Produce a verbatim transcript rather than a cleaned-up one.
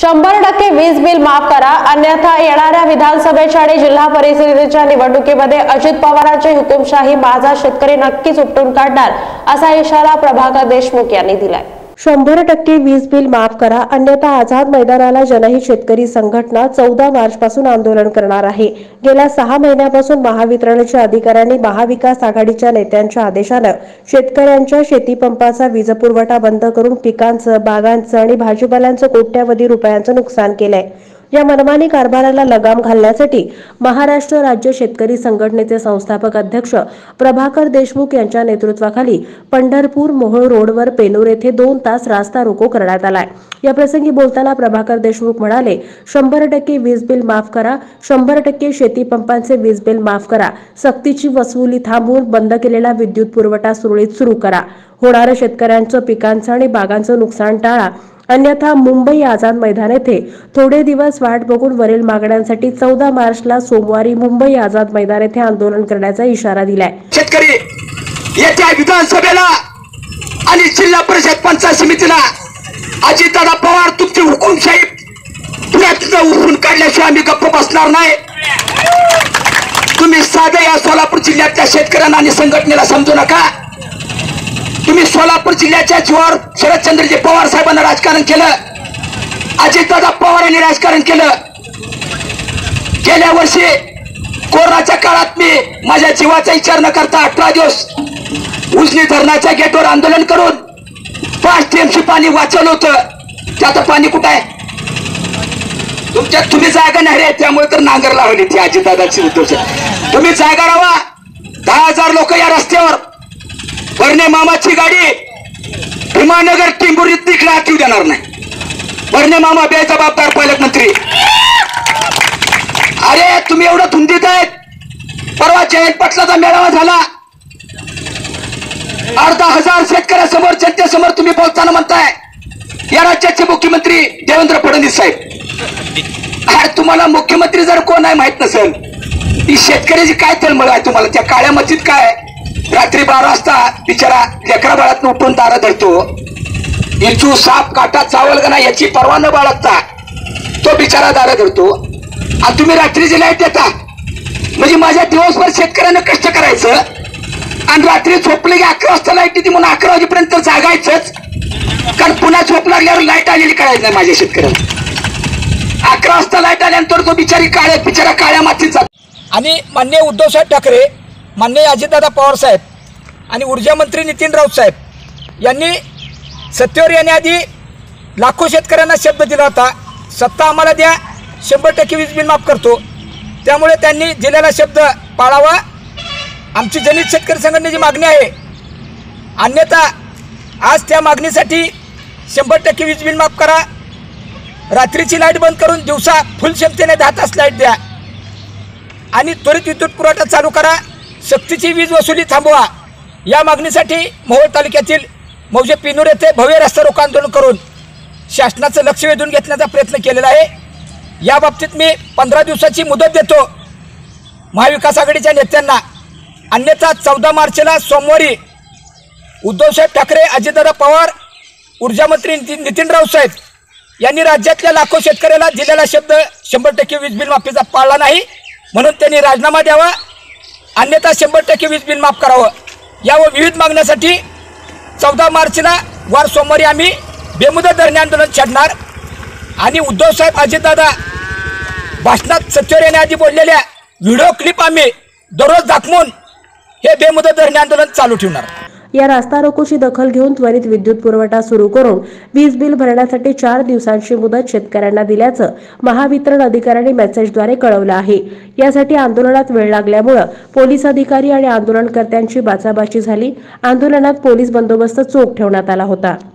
शंभर टक्के वीज बिल माफ करा, अन्यथा येणाऱ्या विधानसभेच्या आणि जिल्हा परिषदेच्या निवडणुकीमध्ये अजित पवारांची हुकुमशाही माझा शेतकरी नक्कीच उपटून काढणार, असा इशारा प्रभाकर देशमुख यांनी दिलाय। शंभर टक्के वीज बिल माफ करा, अन्यथा आझाद मैदानाला जनहित शेतकरी संघटना चौदा मार्च पासून आंदोलन करणार आहे। गेल्या सहा महिन्यापासून महावितरणच्या अधिकाऱ्यांनी महाविकास आघाडीच्या नेत्यांच्या आदेशाने शेतकऱ्यांच्या शेतीपंपाचा वीज पुरवठा बंद करून पिकांचं, बागांचं आणि भाजीपाल्यांचं कोट्यवधी रुपयांचं नुकसान केलंय। या मनमानी कारभाराला लगाम घालण्यासाठी महाराष्ट्र राज्य शेतकरी संघटनेचे संस्थापक अध्यक्ष प्रभाकर देशमुख यांच्या नेतृत्वाखाली पंढरपूर मोहोळ रोडवर पेनूर येथे दोन तास रास्ता रोको करण्यात आलाय। या प्रसंगी बोलताना प्रभाकर देशमुख म्हणाले, शंभर टक्के वीज बिल माफ करा, शंभर टक्के शेती पंपांचे वीज बिल माफ करा, सक्तीची वसुली थांबवून बंद केलेला विद्युत पुरवठा सुरळीत सुरू करा, होणारं शेतकऱ्यांचं, पिकांचं आणि बागांचं नुकसान टाळा, अन्यथा मुंबई आझाद मैदान येथे थोडे दिवस वाट बघून वरील मागण्यांसाठी चौदा मार्चला सोमवारी मुंबई आझाद मैदान येथे आंदोलन करण्याचा इशारा दिलाय। शेतकरी येत्या विधानसभेला आणि जिल्हा परिषद पंचायत समितीला अजितदादा पवार तुमची हुकुमशाही पुण्यातून उठून काढल्याशिवाय आम्ही गप्प बसणार नाही। तुम्ही साधं या सोलापूर जिल्ह्यातल्या शेतकऱ्यांना आणि संघटनेला समजू नका। तुम्ही सोलापूर जिल्ह्याच्या जीवावर शरदचंद्रजी पवार साहेबांना राजकारण केलं, अजितदादा पवार यांनी राजकारण केलं। गेल्या वर्षी कोरोनाच्या काळात मी माझ्या जीवाचा विचार न करता अठरा दिवस उजनी धरणाच्या गेटवर आंदोलन करून पाच टीएमसी पाणी वाचवलं होतं। त्याचं पाणी कुठं आहे? तुमच्या तुम्ही जागा नाही रे, त्यामुळे तर नांगर लावली ती अजितदादाची उद्धव। तुम्ही जागा राहा। दहा हजार लोक या रस्त्यावर, बर्णे मामाची गाडी भीमानगर टिंबुरीत तिकडे हाती देणार नाही। बर्णे मामा बेजबाबदार पालकमंत्री। अरे तुम्ही एवढं धुंदीत आहेत। परवा जयंत पाटलाचा मेळावा झाला, अर्धा हजार शेतकऱ्यासमोर, जनतेसमोर तुम्ही बोलताना म्हणताय या राज्याचे मुख्यमंत्री देवेंद्र फडणवीस साहेब। अरे तुम्हाला मुख्यमंत्री जर कोण आहे माहित नसेल, ही शेतकऱ्याची काय तळमळ आहे तुम्हाला? त्या काळ्या मस्जिद काय रात्री बारा वाजता बिचारा लेकरा बाळात उठून दारा धरतो, इचू साप काटा चावल का नाही याची पर्वा न बाळगता तो बिचारा दारा धरतो, आणि तुम्ही रात्रीची लाईट देता। म्हणजे माझ्या दिवसभर शेतकऱ्यांना कष्ट करायचं आणि रात्री झोपले की अकरा वाजता लाईट येते म्हणून अकरा वाजेपर्यंत जागायचंच, कारण पुन्हा झोप लागल्यावर लाईट आलेली कळायचं नाही माझ्या शेतकऱ्यांना। अकरा वाजता लाईट आल्यानंतर तो बिचारी काळ्या बिचारा काळ्या मातीत जातो। आणि माननीय उद्धवसाहेब ठाकरे, माननीय अजितदादा पवार साहेब आणि ऊर्जा मंत्री नितीन राऊत साहेब यांनी सत्तेवर येण्याआधी लाखो शेतकऱ्यांना शब्द दिला होता, सत्ता आम्हाला द्या, शंभर टक्के वीज बिल माफ करतो। त्यामुळे त्यांनी दिलेला शब्द पाळावा। आमची जनहित शेतकरी संघटनेची मागणी आहे, अन्यथा आज त्या मागणीसाठी शंभर टक्के वीज बिल माफ करा, रात्रीची लाईट बंद करून दिवसा फुल क्षमतेने दहा तास लाईट द्या आणि त्वरित विद्युत पुरवठा चालू करा, सक्तीची वीज वसुली थांबवा। या मागणीसाठी मोहोळ तालुक्यातील मौजे पेनूर येथे भव्य रस्ता रोको आंदोलन करून शासनाचं लक्ष वेधून घेण्याचा प्रयत्न केलेला आहे। या बाबतीत मी पंधरा दिवसाची मुदत देतो महाविकास आघाडीच्या नेत्यांना, अन्यथा चौदा मार्चला सोमवारी उद्धवसाहेब ठाकरे, अजितदादा पवार, ऊर्जा मंत्री नितीन राऊत साहेब यांनी राज्यातल्या लाखो शेतकऱ्याला दिलेला शब्द शंभर टक्के वीज बिल माफीचा पाळला नाही, म्हणून त्यांनी राजीनामा द्यावा, अन्यथा शंभर टक्के वीज बिल माफ करावं। या व विविध मागण्यासाठी चौदा मार्चला वार सोमवारी आम्ही बेमुदत धरणे आंदोलन छेडणार आणि उद्धव साहेब, अजितदादा भाषणात सत्तेवर येण्याआधी बोललेल्या व्हिडिओ क्लिप आम्ही दररोज दाखवून हे बेमुदत धरणे आंदोलन चालू ठेवणार। या रास्ता रोकोची दखल घेऊन त्वरित विद्युत पुरवठा सुरू करून वीज बिल भरण्यासाठी चार दिवसांची मुदत शेतकऱ्यांना दिल्याचं महावितरण अधिकाऱ्यांनी मेसेजद्वारे कळवलं आहे। यासाठी आंदोलनात वेळ लागल्यामुळे पोलीस अधिकारी आणि आंदोलनकर्त्यांची बाचाबाची झाली। आंदोलनात पोलीस बंदोबस्त चोख ठेवण्यात आला होता।